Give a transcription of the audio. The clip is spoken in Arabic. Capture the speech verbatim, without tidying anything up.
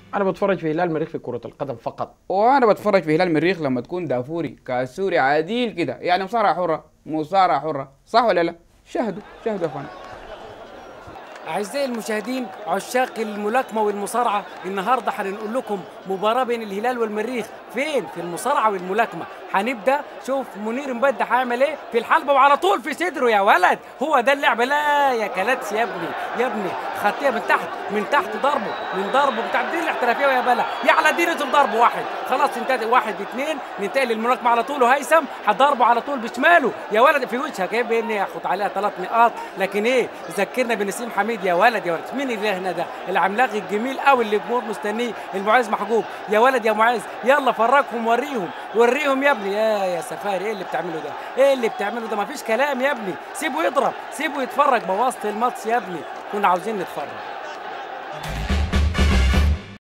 انا بتفرج في هلال المريخ في كرة القدم فقط. وانا بتفرج في هلال المريخ لما تكون دافوري كاسوري عديل كده، يعني مصارعه حره، مصارعه حره، صح ولا لا؟ شاهدوا شاهدوا يا اخوان. أعزائي المشاهدين عشاق الملاكمة والمصارعة، النهاردة هنقول لكم مباراة بين الهلال والمريخ. فين؟ في المصارعة والملاكمة. هنبدأ. شوف منير مبدح هيعمل ايه في الحلبة وعلى طول في صدره يا ولد. هو ده اللعبة. لا يا كلاتس يا ابني يا ابني، خطيه من تحت من تحت ضربه من ضربه بتاع دي الاحترافية يا بلا يا على ديرة الضرب. واحد خلاص انتهت، واحد اثنين ننتقل للملاكمة على طول. وهيثم هضربه على طول بشماله يا ولد في وجهك. ايه بإني ياخد عليها ثلاث نقاط، لكن ايه ذكرنا بنسيم حميد يا ولد يا ولد. مين اللي هنا ده العملاق الجميل قوي اللي الجمهور مستنيه، المعز محجوب يا ولد يا معز. يلا فرجهم وريهم وريهم يا ابني. يا يا سفاري ايه اللي بتعمله ده؟ ايه اللي بتعمله ده؟ مفيش كلام يا ابني، سيبه يضرب، سيبه يتفرج. بوظت الماتش يا ابني، كنا عاوزين نتفرج.